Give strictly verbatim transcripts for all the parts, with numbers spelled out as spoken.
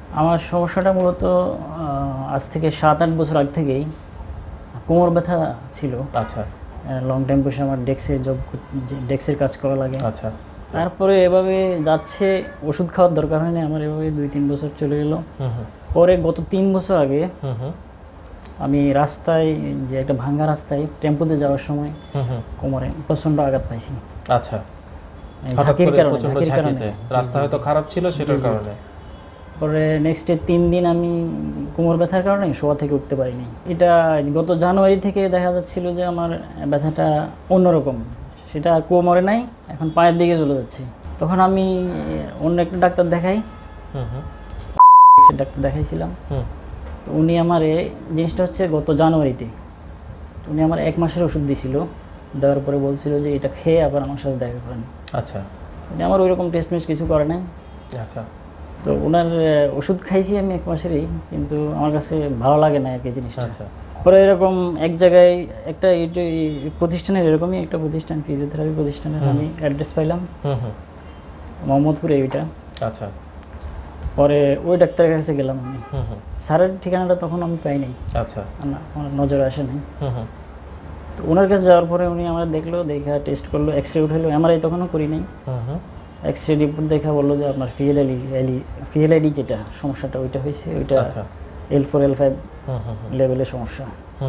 আমার সমস্যাটা মূলত আজ থেকে সাত আট বছর আগ থেকেই কোমর ব্যথা ছিল। আচ্ছা। লং টাইম বসে আমার ডেস্কে জব ডেস্কের কাজ করা লাগে। আচ্ছা। তারপরে এভাবে যাচ্ছে, ওষুধ খাওয়ার দরকার হয়নি আমার, এভাবে দুই তিন বছর চলে গেল। পরে গত তিন বছর আগে আমি রাস্তায়, যে একটা ভাঙ্গা রাস্তায় টেম্পোতে যাওয়ার সময় কোমরে প্রচণ্ড আঘাত পাইছি। আচ্ছা। ঝাঁকির কারণে, ঝাঁকির কারণে রাস্তা হয়তো খারাপ ছিল সেটার কারণে। পরে নেক্সট ডে তিন দিন আমি কোমর ব্যথার কারণে শোয়া থেকে উঠতে পারিনি। এটা গত জানুয়ারি থেকে দেখা যাচ্ছিল যে আমার ব্যথাটা অন্যরকম, সেটা কোমরে নাই, এখন পায়ের দিকে চলে যাচ্ছে। তখন আমি অন্য একটা ডাক্তার দেখাই, ডাক্তার দেখাইছিলাম। তো উনি আমার এই জিনিসটা হচ্ছে গত জানুয়ারিতে উনি আমার এক মাসের ওষুধ দিয়েছিল, দেওয়ার পরে বলছিল যে এটা খেয়ে আবার আমার সাথে দেখা করেন। আচ্ছা। উনি আমার ওই রকম টেস্ট মেস্ট কিছু করে নাই। আচ্ছা। তো ওনার ওষুধ খাইছি আমি এক মাসেরই, কিন্তু আমার কাছে ভালো লাগে না আর কি জিনিসটা। আচ্ছা। পরে এরকম এক জায়গায় একটা প্রতিষ্ঠানের, এরকমই একটা প্রতিষ্ঠান, ফিজিওথেরাপি প্রতিষ্ঠানের আমি অ্যাড্রেস পাইলাম মোহাম্মদপুরে ওইটা। আচ্ছা। পরে ওই ডাক্তারের কাছে গেলাম আমি, স্যারের ঠিকানাটা তখন আমি পাই নাই। আচ্ছা। আমার নজরে আসে নাই। তো ওনার কাছে যাওয়ার পরে উনি আমার দেখলো, দেখা টেস্ট করলো, এক্স রে উঠাইলো, এমআরআই তখনও করি নাই। এক্স রে রিপোর্ট দেখা বললো যে আপনার ফিএলআইডি এলি ফিএলআইডি যেটা সমস্যাটা ওইটা হয়েছে, ওইটা এল ফোর এল ফাইভ লেভেলের সমস্যা।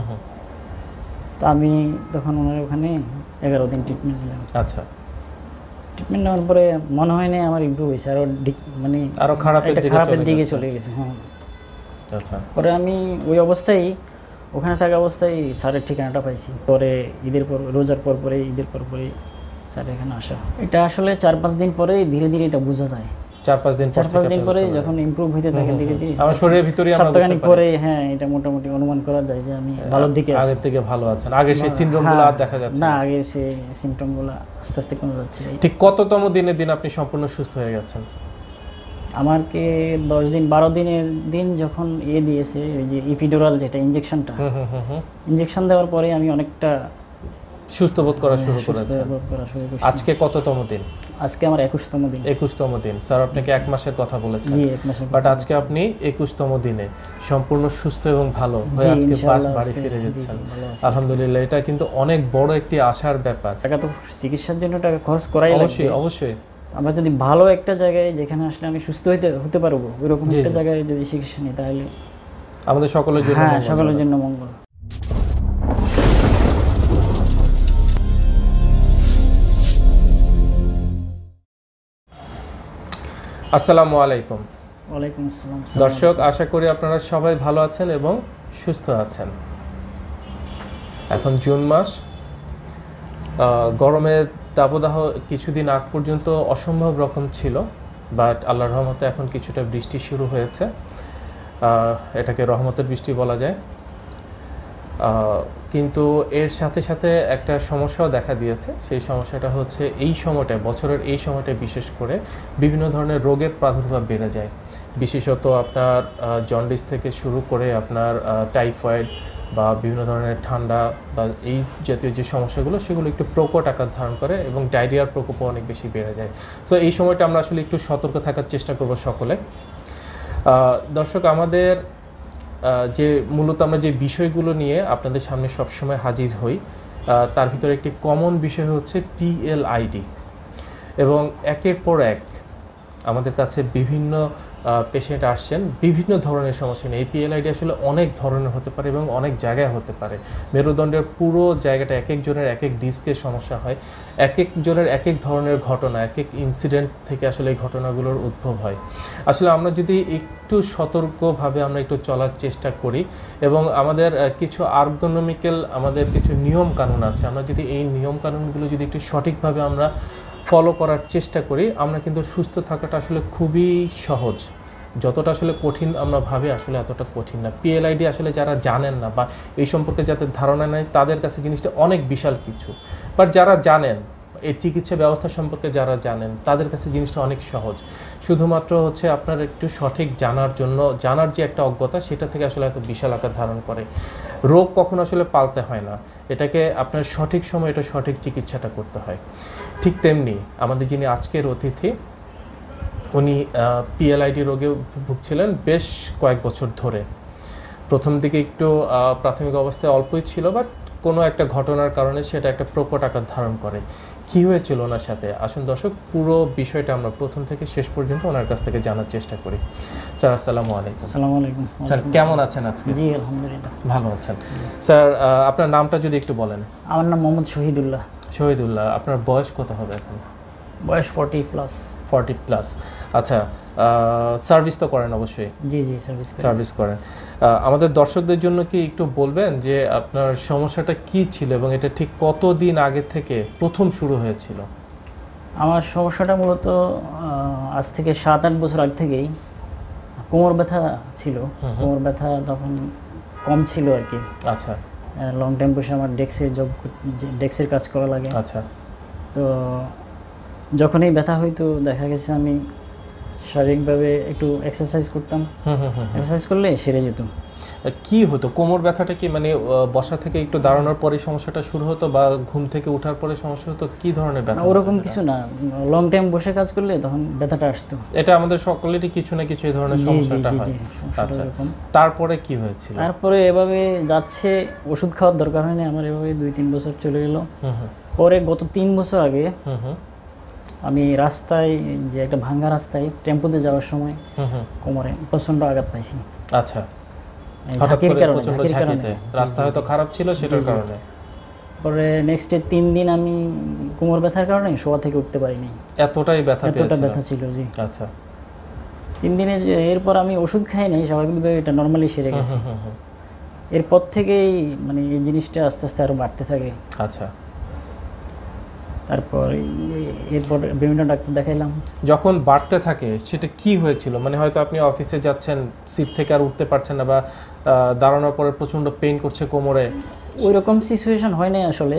তো আমি তখন ওনার ওখানে এগারো দিন ট্রিটমেন্ট নিলাম। আচ্ছা। ট্রিটমেন্ট নেওয়ার পরে মনে হয় না আমার ইমপ্রুভ হয়েছে, আরও মানে আরও খারাপের দিকে চলে গেছে। হ্যাঁ। আচ্ছা। পরে আমি ওই অবস্থায়, ওখানে থাকা অবস্থায় স্যারের ঠিকানাটা পাইছি। পরে ঈদের পর, রোজার পর পরে, ঈদের পর পরে স্যার এখানে আসা। এটা আসলে চার পাঁচ দিন পরে ধীরে ধীরে এটা বোঝা যায়। চার পাঁচ দিন চার পাঁচ দিন পরে যখন ইমপ্রুভ হইতে থাকে ধীরে ধীরে আমার শরীরের ভিতরে আমরা সপ্তাহখানেক পরে, হ্যাঁ, এটা মোটামুটি অনুমান করা যায় যে আমি ভালোর দিকে আছি। আগের থেকে ভালো আছেন, আগে সেই সিনড্রোমগুলো আর দেখা যাচ্ছে না, আগে সেই সিমটমগুলো আস্তে আস্তে কমে যাচ্ছে। ঠিক কততম দিনের দিন আপনি সম্পূর্ণ সুস্থ হয়ে গেছেন? আমাকে দশ দিন বারো দিনের দিন যখন এ দিয়েছে, ওই যে ইপিডুরাল যেটা ইনজেকশনটা, ইনজেকশন দেওয়ার পরে আমি অনেকটা সুস্থ বোধ করা শুরু করেছেন। আজকে কততম দিন? আজকে আমার একুশতম দিন। একুশতম দিন। স্যার আপনাকে এক মাসের কথা বলেছেন। জি, এক মাসের। বাট আজকে আপনি একুশতম দিনে সম্পূর্ণ সুস্থ এবং ভালো হয়ে আজকে বাড়ি ফিরে যাচ্ছেন। আলহামদুলিল্লাহ, এটা কিন্তু অনেক বড় একটি আশার ব্যাপার। টাকা তো চিকিৎসার জন্য টাকা খরচ করাই লাগবে। অবশ্যই অবশ্যই। আমরা যদি ভালো একটা জায়গায়, যেখানে আসলে আমি সুস্থ হতে হতে পারবো, ওইরকম একটা জায়গায় যদি চিকিৎসা নিই, তাহলে আমাদের সকলের জন্য, হ্যাঁ, সকলের জন্য মঙ্গল। আসসালামু আলাইকুম। ওয়ালাইকুম আসসালাম। দর্শক, আশা করি আপনারা সবাই ভালো আছেন এবং সুস্থ আছেন। এখন জুন মাস, গরমের দাবদাহ কিছুদিন আগ পর্যন্ত অসম্ভব রকম ছিল, বাট আল্লাহর রহমতে এখন কিছুটা বৃষ্টি শুরু হয়েছে। এটাকে রহমতের বৃষ্টি বলা যায়। কিন্তু এর সাথে সাথে একটা সমস্যাও দেখা দিয়েছে। সেই সমস্যাটা হচ্ছে এই সময়টায়, বছরের এই সময়টায় বিশেষ করে বিভিন্ন ধরনের রোগের প্রাদুর্ভাব বেড়ে যায়। বিশেষত আপনার জন্ডিস থেকে শুরু করে আপনার টাইফয়েড বা বিভিন্ন ধরনের ঠান্ডা বা এই জাতীয় যে সমস্যাগুলো, সেগুলো একটু প্রকট আকার ধারণ করে এবং ডায়রিয়ার প্রকোপও অনেক বেশি বেড়ে যায়। সো এই সময়টা আমরা আসলে একটু সতর্ক থাকার চেষ্টা করব সকলে। দর্শক, আমাদের যে মূলত আমরা যে বিষয়গুলো নিয়ে আপনাদের সামনে সবসময় হাজির হই, তার ভিতরে একটি কমন বিষয় হচ্ছে পিএলআইডি। এবং একের পর এক আমাদের কাছে বিভিন্ন পেশেন্ট আসছেন বিভিন্ন ধরনের সমস্যা নিয়ে। এই পিএলআইডি আসলে অনেক ধরনের হতে পারে এবং অনেক জায়গায় হতে পারে। মেরুদণ্ডের পুরো জায়গাটা এক একজনের এক এক ডিস্কের সমস্যা হয়, এক একজনের এক এক ধরনের ঘটনা, এক এক ইনসিডেন্ট থেকে আসলে এই ঘটনাগুলোর উদ্ভব হয়। আসলে আমরা যদি একটু সতর্কভাবে আমরা একটু চলার চেষ্টা করি এবং আমাদের কিছু আর্গোনমিক্যাল, আমাদের কিছু নিয়ম কানুন আছে, আমরা যদি এই নিয়ম কানুনগুলো যদি একটু সঠিকভাবে আমরা ফলো করার চেষ্টা করি, আমরা কিন্তু সুস্থ থাকাটা আসলে খুবই সহজ। যতটা আসলে কঠিন আমরা ভাবি, আসলে এতটা কঠিন না। পিএলআইডি আসলে যারা জানেন না বা এই সম্পর্কে যাদের ধারণা নেই, তাদের কাছে জিনিসটা অনেক বিশাল কিছু। বাট যারা জানেন, এই চিকিৎসা ব্যবস্থা সম্পর্কে যারা জানেন, তাদের কাছে জিনিসটা অনেক সহজ। শুধুমাত্র হচ্ছে আপনার একটু সঠিক জানার জন্য, জানার যে একটা অজ্ঞতা, সেটা থেকে আসলে এত বিশাল আকার ধারণ করে। রোগ কখনো আসলে পালতে হয় না, এটাকে আপনার সঠিক সময় এটা সঠিক চিকিৎসাটা করতে হয়। ঠিক তেমনি আমাদের যিনি আজকের অতিথি, উনি পিএলআইডি রোগে ভুগছিলেন বেশ কয়েক বছর ধরে। প্রথম দিকে একটু প্রাথমিক অবস্থায় অল্পই ছিল, বাট কোনো একটা ঘটনার কারণে সেটা একটা প্রকট আকার ধারণ করে। কী হয়েছিল ওনার সাথে, আসুন দর্শক পুরো বিষয়টা আমরা প্রথম থেকে শেষ পর্যন্ত ওনার কাছ থেকে জানার চেষ্টা করি। স্যার আসসালামু আলাইকুম। আসসালামু আলাইকুম। স্যার কেমন আছেন আজকে? জি আলহামদুলিল্লাহ ভালো আছেন। স্যার আপনার নামটা যদি একটু বলেন। আমার নাম মোহাম্মদ শহীদুল্লাহ। শহীদুল্লাহ, আপনার বয়স কত হবে এখন? বয়স ফর্টি প্লাস। ফর্টি প্লাস, আচ্ছা। সার্ভিস তো করেন অবশ্যই? জি জি সার্ভিস সার্ভিস করেন। আমাদের দর্শকদের জন্য কি একটু বলবেন যে আপনার সমস্যাটা কি ছিল এবং এটা ঠিক কতদিন আগে থেকে প্রথম শুরু হয়েছিল? আমার সমস্যাটা মূলত আজ থেকে সাত আট বছর আগ থেকেই কোমর ব্যথা ছিল। কোমর ব্যথা তখন কম ছিল আর কি। আচ্ছা। লং টাইম বসে আমার ডেস্কে জব ডেস্কের কাজ করা লাগে। আচ্ছা। তো যখনই ব্যথা হইতো দেখা গেছে আমি শারীরিকভাবে একটু এক্সারসাইজ করতাম, এক্সারসাইজ করলে সেরে যেত। কি হতো কোমর ব্যথাটা? কি মানে বসা থেকে একটু দাঁড়ানোর পরে সমস্যাটা শুরু হতো বা ঘুম থেকে ওঠার পরে সমস্যা হতো? কি ধরনের ব্যথা? ওরকম কিছু না, লং টাইম বসে কাজ করলে তখন ব্যথাটা আসতো। এটা আমাদের সকলেরই কিছু না কিছু এই ধরনের সমস্যাটা হয়। আচ্ছা, তারপরে কি হয়েছিল? তারপরে এভাবে যাচ্ছে, ওষুধ খাওয়ার দরকার হয়নি আমার, এভাবে দুই তিন বছর চলে গেল। পরে গত তিন বছর আগে আমি রাস্তায়, যে একটা ভাঙ্গা রাস্তায় টেম্পোতে যাওয়ার সময় কোমরে প্রচন্ড আঘাত পাইছি। আচ্ছা, ঝাঁকির কারণে, ঝাঁকির কারণে রাস্তা হয়তো খারাপ ছিল সেটার কারণে। পরে নেক্সট ডে তিন দিন আমি কোমর ব্যথার কারণে শোয়া থেকে উঠতে পারিনি। এতটাই ব্যথা এতটা ব্যথা ছিল জি। আচ্ছা, তিন দিনে এরপর আমি ওষুধ খাই নাই, স্বাভাবিকভাবে এটা নর্মালি সেরে গেছে। এরপর থেকেই মানে এই জিনিসটা আস্তে আস্তে আরো বাড়তে থাকে। আচ্ছা, তারপর এরপর বিভিন্ন ডাক্তার দেখাইলাম। যখন বাড়তে থাকে সেটা কি হয়েছিল? মানে হয়তো আপনি অফিসে যাচ্ছেন, সিট থেকে আর উঠতে পারছেন না, বা দাঁড়ানোর পরে প্রচণ্ড পেইন করছে কোমরে, ওই রকম সিচুয়েশন হয় নাই আসলে।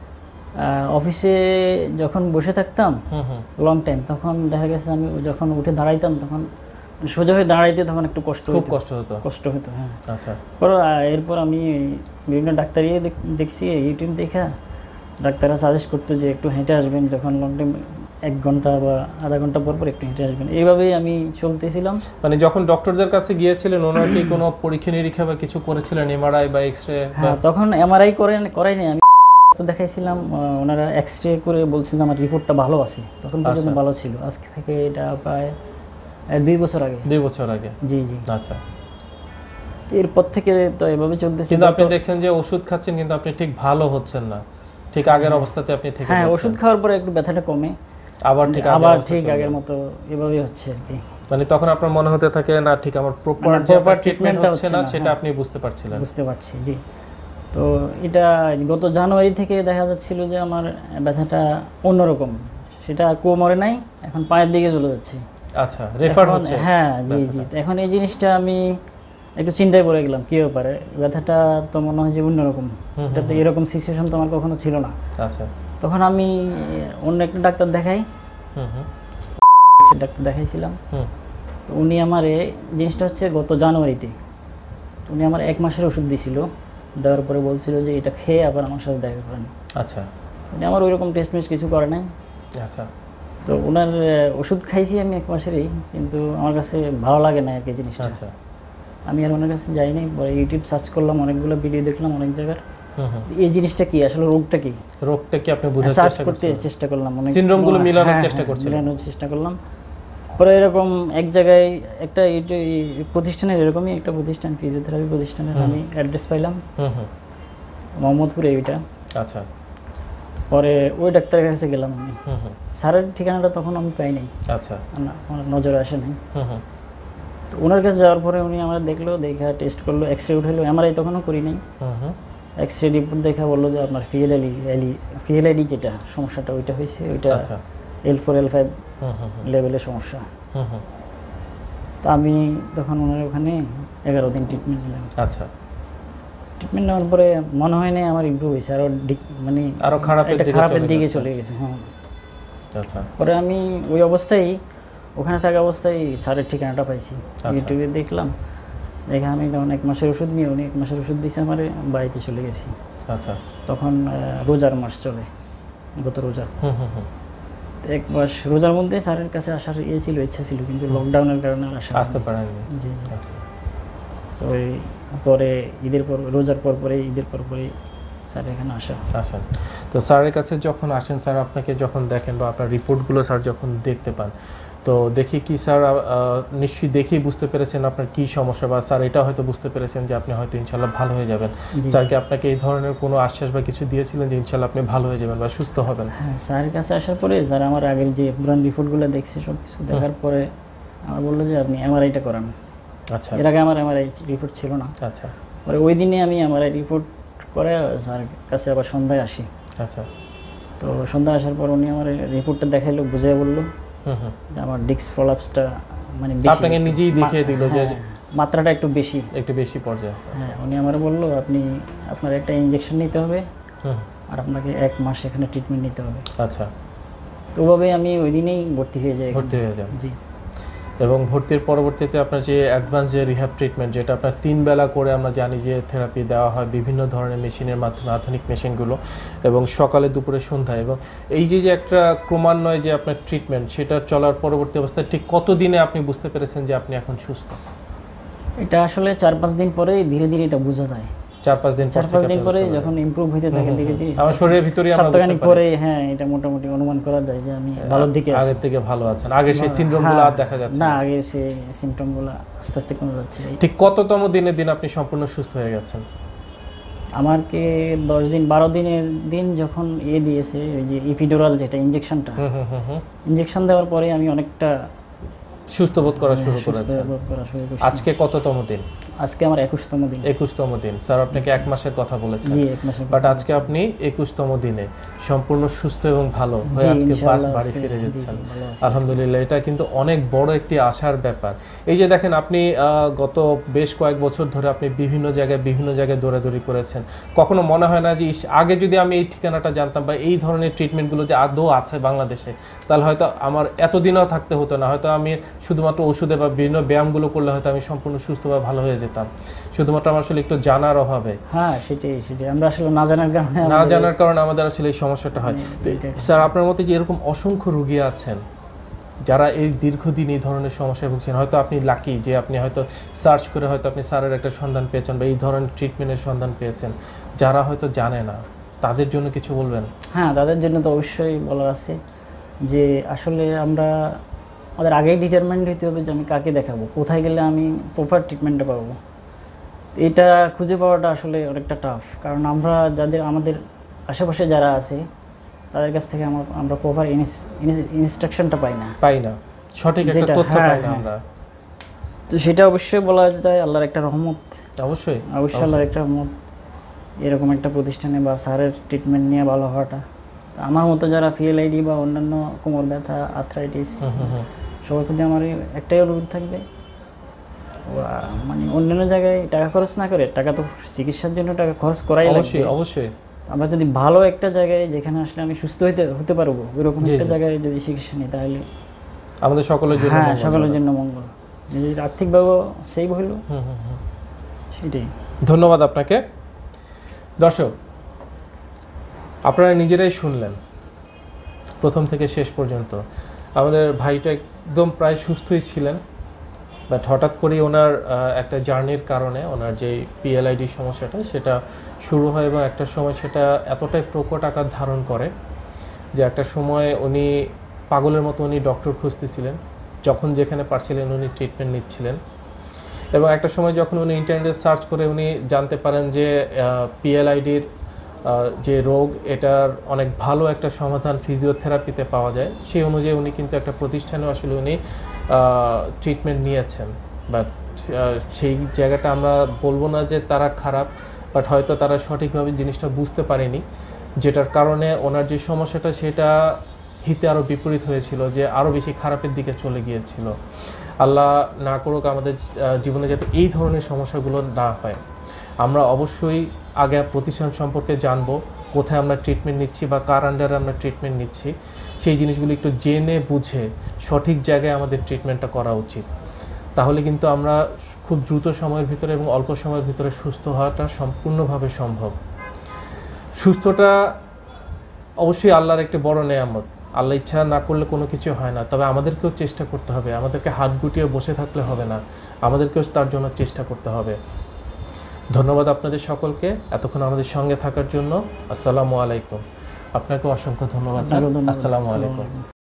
অফিসে যখন বসে থাকতাম লং টাইম, তখন দেখা গেছে আমি যখন উঠে দাঁড়াইতাম তখন সোজা হয়ে দাঁড়াইতে তখন একটু কষ্ট খুব কষ্ট হতো কষ্ট হতো হ্যাঁ। আচ্ছা, পর এরপর আমি বিভিন্ন ডাক্তার ইয়ে দেখছি, ইউটিউব দেখা ডাক্তাররা সাজেস্ট করতো যে একটু হেঁটে আসবেন যখন লং টাইম, এক ঘন্টা বা আধা ঘন্টা পর পর একটু হেঁটে আসবেন। এইভাবেই আমি চলতেছিলাম। মানে যখন ডক্টরদের কাছে গিয়েছিলেন ওনারা কি কোনো পরীক্ষা নিরীক্ষা বা কিছু করেছিলেন, এমআরআই বা এক্সরে? হ্যাঁ, তখন এমআরআই করেন করাইনি আমি, তো দেখাইছিলাম। ওনারা এক্সরে করে বলছে যে আমার রিপোর্টটা ভালো আছে, তখন পর্যন্ত ভালো ছিল। আজকে থেকে এটা প্রায় দুই বছর আগে। দুই বছর আগে? জি জি। আচ্ছা, এরপর থেকে তো এভাবে চলতেছে। কিন্তু আপনি দেখছেন যে ওষুধ খাচ্ছেন কিন্তু আপনি ঠিক ভালো হচ্ছেন না, ঠিক আগের অবস্থাতে আপনি থেকে হ্যাঁ, ওষুধ খাওয়ার পরে একটু ব্যথাটা কমে, আবার ঠিক আবার ঠিক আগের মতো এভাবেই হচ্ছে আর কি। মানে তখন আপনার মনে হতে থাকে না ঠিক আমার প্রপার ট্রিটমেন্ট হচ্ছে না, সেটা আপনি বুঝতে পারছিলেন? বুঝতে পারছি জি। তো এটা গত জানুয়ারি থেকে দেখা যাচ্ছিল যে আমার ব্যথাটা অন্যরকম, সেটা কোমরে নাই, এখন পায়ের দিকে চলে যাচ্ছে। আচ্ছা, রেফার হচ্ছে? হ্যাঁ জি জি। এখন এই জিনিসটা আমি একটু চিন্তায় পড়ে গেলাম, কী ব্যাপারে, ব্যথাটা তো মনে হয় যে অন্যরকম, এটা তো এরকম সিচুয়েশন তো আমার কখনো ছিল না। আচ্ছা, তখন আমি অন্য একটা ডাক্তার দেখাই, ডাক্তার দেখাইছিলাম। তো উনি আমার জিনিসটা হচ্ছে গত জানুয়ারিতে উনি আমার এক মাসের ওষুধ দিয়েছিল, দেওয়ার পরে বলছিল যে এটা খেয়ে আবার আমার সাথে দেখা করেন। আচ্ছা, উনি আমার ওই রকম টেস্ট মেস্ট কিছু করে নাই। আচ্ছা, তো ওনার ওষুধ খাইছি আমি এক মাসেরই, কিন্তু আমার কাছে ভালো লাগে না আর কি জিনিসটা। আচ্ছা, আমি আর ওনার কাছে যাইনি। পরে ইউটিউব সার্চ করলাম, অনেকগুলো ভিডিও দেখলাম অনেক জায়গার, এই জিনিসটা কি আসলে, রোগটা কি, রোগটা কি আপনি বোঝার চেষ্টা করতে চেষ্টা করলাম, অনেক সিনড্রোমগুলো মিলানোর চেষ্টা করছিলেন, মিলানোর চেষ্টা করলাম। পরে এরকম এক জায়গায় একটা প্রতিষ্ঠানের, এরকমই একটা প্রতিষ্ঠান, ফিজিওথেরাপি প্রতিষ্ঠানের আমি অ্যাড্রেস পাইলাম মোহাম্মদপুরে এইটা। আচ্ছা, পরে ওই ডাক্তারের কাছে গেলাম আমি। স্যারের ঠিকানাটা তখন আমি পাই নাই, আচ্ছা, আমার নজরে আসে নাই। তো ওনার কাছে যাওয়ার পরে উনি আমার দেখলো, দেখা টেস্ট করলো, এক্সরে উঠাইলো, এমআরআই তখনও করি নাই। এক্সরে রিপোর্ট দেখা বললো যে আপনার ফিএলএলি এলি ফিএলআইডি যেটা সমস্যাটা ওইটা হয়েছে, ওইটা এল ফোর এল ফাইভ লেভেলের সমস্যা। তা আমি তখন ওনার ওখানে এগারো দিন ট্রিটমেন্ট নিলাম। আচ্ছা, ট্রিটমেন্ট নেওয়ার পরে মনে হয় না আমার ইমপ্রুভ হয়েছে, আরও মানে আরও খারাপের খারাপের দিকে চলে গেছে। হ্যাঁ। আচ্ছা, পরে আমি ওই অবস্থায়, ওখানে থাকা অবস্থায় স্যারের ঠিকানাটা পাইছি, ইউটিউবে দেখলাম, দেখে আমি তখন এক মাসের ওষুধ নিয়ে, উনি এক মাসের ওষুধ দিয়েছে আমার, বাড়িতে চলে গেছি। আচ্ছা, তখন রোজার মাস চলে, গত রোজা। এক মাস রোজার মধ্যে স্যারের কাছে আসার ইয়ে ছিল, ইচ্ছা ছিল, কিন্তু লকডাউনের কারণে আর আসা আসতে পারেননি। জি জি। তো ওই পরে ঈদের পর, রোজার পর পরে ঈদের পর পরে স্যার এখানে আসা। আসেন। তো স্যারের কাছে যখন আসেন, স্যার আপনাকে যখন দেখেন বা আপনার রিপোর্টগুলো স্যার যখন দেখতে পান, তো দেখি কি স্যার নিশ্চয়ই দেখেই বুঝতে পেরেছেন আপনার কি সমস্যা, বা স্যার এটা হয়তো বুঝতে পেরেছেন যে আপনি হয়তো ইনশাল্লাহ ভালো হয়ে যাবেন। স্যার কি আপনাকে এই ধরনের কোনো আশ্বাস বা কিছু দিয়েছিলেন যে ইনশাল্লাহ আপনি ভালো হয়ে যাবেন বা সুস্থ হবেন? হ্যাঁ, স্যারের কাছে আসার পরে স্যার আমার আগের যে পুরান রিপোর্টগুলো দেখছে সব কিছু দেখার পরে আমার বললো যে আপনি এমআরআইটা করান। আচ্ছা। এর আগে আমার এমআরআই রিপোর্ট ছিল না। আচ্ছা। পরে ওই দিনে আমি এমআরআই রিপোর্ট করে স্যার কাছে আবার সন্ধ্যায় আসি। আচ্ছা। তো সন্ধ্যায় আসার পর উনি আমার রিপোর্টটা দেখাইলো, বুঝিয়ে বললো যে আমার ডিস্ক প্রলাপসটা মানে আপনাকে নিজেই দেখিয়ে দিল যে মাত্রাটা একটু বেশি, একটু বেশি পর্যায়ে। হ্যাঁ, উনি আমার বললো আপনি আপনার একটা ইনজেকশন নিতে হবে আর আপনাকে এক মাস এখানে ট্রিটমেন্ট নিতে হবে। আচ্ছা। তো ওভাবে আমি ওই দিনেই ভর্তি হয়ে যাই। ভর্তি হয়ে যান। জি। এবং ভর্তির পরবর্তীতে আপনার যে অ্যাডভান্স যে রিহ্যাব ট্রিটমেন্ট, যেটা আপনার তিন বেলা করে আমরা জানি যে থেরাপি দেওয়া হয় বিভিন্ন ধরনের মেশিনের মাধ্যমে, আধুনিক মেশিনগুলো, এবং সকালে দুপুরে সন্ধ্যায়, এবং এই যে যে একটা ক্রমান্বয়ে যে আপনার ট্রিটমেন্ট, সেটা চলার পরবর্তী অবস্থায় ঠিক কত দিনে আপনি বুঝতে পেরেছেন যে আপনি এখন সুস্থ? এটা আসলে চার পাঁচ দিন পরে ধীরে ধীরে এটা বোঝা যায়। চার পাঁচ দিন চার পাঁচ দিন পরে যখন ইমপ্রুভ হইতে থাকে ধীরে ধীরে আমার শরীরের ভিতরেই আমরা সপ্তাহখানেক পরে, হ্যাঁ, এটা মোটামুটি অনুমান করা যায় যে আমি ভালোর দিকে আছি। আগের থেকে ভালো আছেন, আগে সেই সিনড্রোমগুলো আর দেখা যাচ্ছে না, আগে সেই সিম্পটমগুলো আস্তে আস্তে কমে যাচ্ছে। ঠিক কততম দিনের দিন আপনি সম্পূর্ণ সুস্থ হয়ে গেছেন? আমাকে দশ দিন বারো দিনের দিন যখন এ দিয়েছে ওই যে ইপিডুরাল, যেটা ইনজেকশনটা, ইনজেকশন দেওয়ার পরে আমি অনেকটা সুস্থ বোধ করা শুরু করেছেন। আজকে কততম দিন? আজকে আমার একুশতম দিন। একুশতম দিন। স্যার আপনাকে এক মাসের কথা বলেছেন। জি, এক মাসের। বাট আজকে আপনি একুশতম দিনে সম্পূর্ণ সুস্থ এবং ভালো হয়ে আজকে বাড়ি ফিরে যাচ্ছেন। আলহামদুলিল্লাহ, এটা কিন্তু অনেক বড় একটি আশার ব্যাপার। এই যে দেখেন, আপনি গত বেশ কয়েক বছর ধরে আপনি বিভিন্ন জায়গায় বিভিন্ন জায়গায় দৌড়াদৌড়ি করেছেন। কখনো মনে হয় না যে আগে যদি আমি এই ঠিকানাটা জানতাম বা এই ধরনের ট্রিটমেন্টগুলো যে আদৌ আছে বাংলাদেশে, তাহলে হয়তো আমার এতদিনও থাকতে হতো না, হয়তো আমি শুধুমাত্র ওষুধে বা বিভিন্ন ব্যায়ামগুলো করলে হয়তো আমি সম্পূর্ণ সুস্থ বা ভালো হয়ে যেতাম, শুধুমাত্র আমার আসলে একটু জানার অভাবে। হ্যাঁ, সেটাই সেটাই আমরা আসলে না জানার কারণে না জানার কারণে আমাদের আসলে এই সমস্যাটা হয়। স্যার, আপনার মতে যে এরকম অসংখ্য রোগী আছেন যারা এই দীর্ঘদিন এই ধরনের সমস্যায় ভুগছেন, হয়তো আপনি লাকি যে আপনি হয়তো সার্চ করে হয়তো আপনি স্যারের একটা সন্ধান পেয়েছেন বা এই ধরনের ট্রিটমেন্টের সন্ধান পেয়েছেন, যারা হয়তো জানে না, তাদের জন্য কিছু বলবেন? হ্যাঁ, তাদের জন্য তো অবশ্যই বলার আছে যে আসলে আমরা আমাদের আগেই ডিটারমাইন্ড হতে হবে যে আমি কাকে দেখাবো, কোথায় গেলে আমি প্রপার ট্রিটমেন্টটা পাবো। এটা খুঁজে পাওয়াটা আসলে অনেকটা টাফ, কারণ আমরা যাদের আমাদের আশেপাশে যারা আছে তাদের কাছ থেকে আমরা আমরা প্রপার ইনস্ট্রাকশনটা পাই না পাই না সঠিক একটা তথ্য পাই না আমরা। তো সেটা অবশ্যই বলা যায় আল্লাহর একটা রহমত। অবশ্যই অবশ্যই আল্লাহর একটা রহমত এরকম একটা প্রতিষ্ঠানে বা স্যারের ট্রিটমেন্ট নিয়ে ভালো হওয়াটা। তো আমার মতো যারা পিএলআইডি বা অন্যান্য কোমর ব্যথা, আর্থ্রাইটিস, সবার প্রতি আমার একটাই অনুরোধ থাকবে, মানে অন্যান্য জায়গায় টাকা খরচ না করে, টাকা তো চিকিৎসার জন্য টাকা খরচ করাই লাগবে অবশ্যই অবশ্যই, আমরা যদি ভালো একটা জায়গায় যেখানে আসলে আমি সুস্থ হইতে হতে পারবো ওইরকম একটা জায়গায় যদি চিকিৎসা নিই তাহলে আমাদের সকলের জন্য, হ্যাঁ, সকলের জন্য মঙ্গল, নিজের আর্থিকভাবে সেভ হইল, সেটাই। ধন্যবাদ আপনাকে। দর্শক, আপনারা নিজেরাই শুনলেন প্রথম থেকে শেষ পর্যন্ত। আমাদের ভাইটা একদম প্রায় সুস্থই ছিলেন, বাট হঠাৎ করেই ওনার একটা জার্নির কারণে ওনার যে পিএলআইডি সমস্যাটা সেটা শুরু হয় এবং একটা সময় সেটা এতটাই প্রকট আকার ধারণ করে যে একটা সময় উনি পাগলের মতো উনি ডক্টর খুঁজতেছিলেন, যখন যেখানে পারছিলেন উনি ট্রিটমেন্ট নিচ্ছিলেন। এবং একটা সময় যখন উনি ইন্টারনেটে সার্চ করে উনি জানতে পারেন যে পিএলআইডির যে রোগ, এটার অনেক ভালো একটা সমাধান ফিজিওথেরাপিতে পাওয়া যায়, সেই অনুযায়ী উনি কিন্তু একটা প্রতিষ্ঠানে আসলে উনি ট্রিটমেন্ট নিয়েছেন। বাট সেই জায়গাটা আমরা বলবো না যে তারা খারাপ, বাট হয়তো তারা সঠিকভাবে জিনিসটা বুঝতে পারেনি, যেটার কারণে ওনার যে সমস্যাটা সেটা হিতে আরও বিপরীত হয়েছিল, যে আরও বেশি খারাপের দিকে চলে গিয়েছিল। আল্লাহ না করুক আমাদের জীবনে যাতে এই ধরনের সমস্যাগুলো না হয়। আমরা অবশ্যই আগে প্রতিষ্ঠান সম্পর্কে জানবো, কোথায় আমরা ট্রিটমেন্ট নিচ্ছি বা কার আন্ডারে আমরা ট্রিটমেন্ট নিচ্ছি, সেই জিনিসগুলো একটু জেনে বুঝে সঠিক জায়গায় আমাদের ট্রিটমেন্টটা করা উচিত। তাহলে কিন্তু আমরা খুব দ্রুত সময়ের ভিতরে এবং অল্প সময়ের ভিতরে সুস্থ হওয়াটা সম্পূর্ণভাবে সম্ভব। সুস্থতা অবশ্যই আল্লাহর একটি বড় নেয়ামত, আল্লাহ ইচ্ছা না করলে কোনো কিছু হয় না, তবে আমাদেরকেও চেষ্টা করতে হবে, আমাদেরকে হাত গুটিয়ে বসে থাকলে হবে না, আমাদেরকেও তার জন্য চেষ্টা করতে হবে। ধন্যবাদ আপনাদের সকলকে এতক্ষণ আমাদের সঙ্গে থাকার জন্য। আসসালামু আলাইকুম। আপনাকে অসংখ্য ধন্যবাদ স্যার। আসসালামু আলাইকুম।